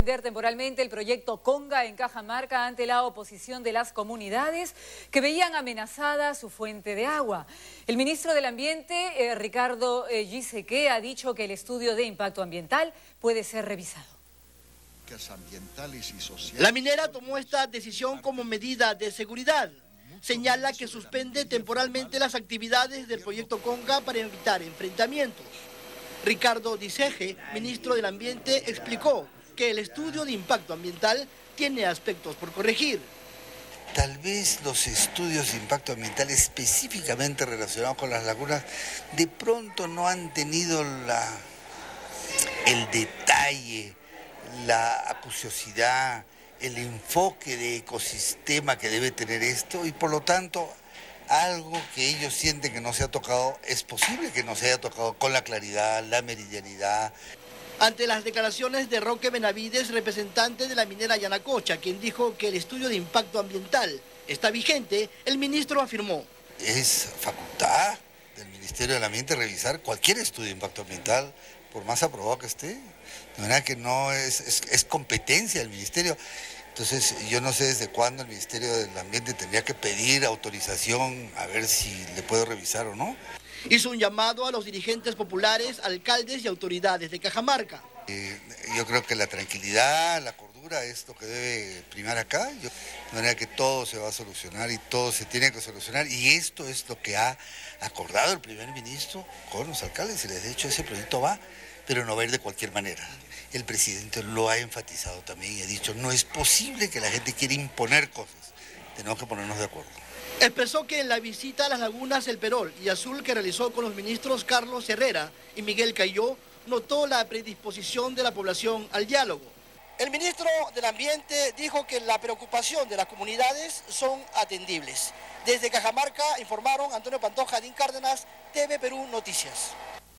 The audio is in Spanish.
Temporalmente el proyecto Conga en Cajamarca ante la oposición de las comunidades que veían amenazada su fuente de agua. El ministro del Ambiente, Ricardo Giseque, ha dicho que el estudio de impacto ambiental puede ser revisado. La minera tomó esta decisión como medida de seguridad. Señala que suspende temporalmente las actividades del proyecto Conga para evitar enfrentamientos. Ricardo Giseque, ministro del Ambiente, explicó que el estudio de impacto ambiental tiene aspectos por corregir. Tal vez los estudios de impacto ambiental específicamente relacionados con las lagunas de pronto no han tenido el detalle, la acuciosidad, el enfoque de ecosistema que debe tener esto y por lo tanto algo que ellos sienten que no se ha tocado, es posible que no se haya tocado con la claridad, la meridianidad. Ante las declaraciones de Roque Benavides, representante de la minera Yanacocha, quien dijo que el estudio de impacto ambiental está vigente, el ministro afirmó: es facultad del Ministerio del Ambiente revisar cualquier estudio de impacto ambiental, por más aprobado que esté. De manera que no es competencia del Ministerio. Entonces, yo no sé desde cuándo el Ministerio del Ambiente tendría que pedir autorización a ver si le puedo revisar o no. Hizo un llamado a los dirigentes populares, alcaldes y autoridades de Cajamarca. Yo creo que la tranquilidad, la cordura es lo que debe primar acá. De manera que todo se va a solucionar y todo se tiene que solucionar. Y esto es lo que ha acordado el primer ministro con los alcaldes. Y les he dicho, ese proyecto va, pero no va a ir de cualquier manera. El presidente lo ha enfatizado también y ha dicho, no es posible que la gente quiera imponer cosas. Tenemos que ponernos de acuerdo. Expresó que en la visita a las lagunas El Perol y Azul que realizó con los ministros Carlos Herrera y Miguel Cayó, notó la predisposición de la población al diálogo. El ministro del Ambiente dijo que la preocupación de las comunidades son atendibles. Desde Cajamarca informaron Antonio Pantoja, Dín Cárdenas, TV Perú Noticias.